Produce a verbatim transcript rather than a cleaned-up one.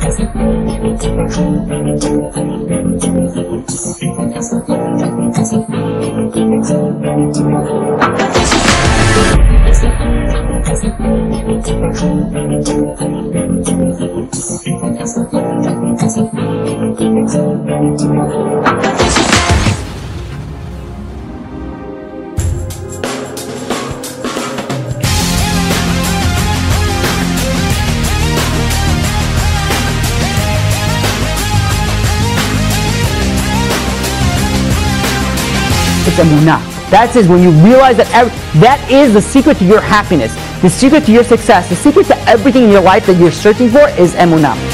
It's emunah. That is when you realize that every, that is the secret to your happiness, the secret to your success, the secret to everything in your life that you're searching for is emunah.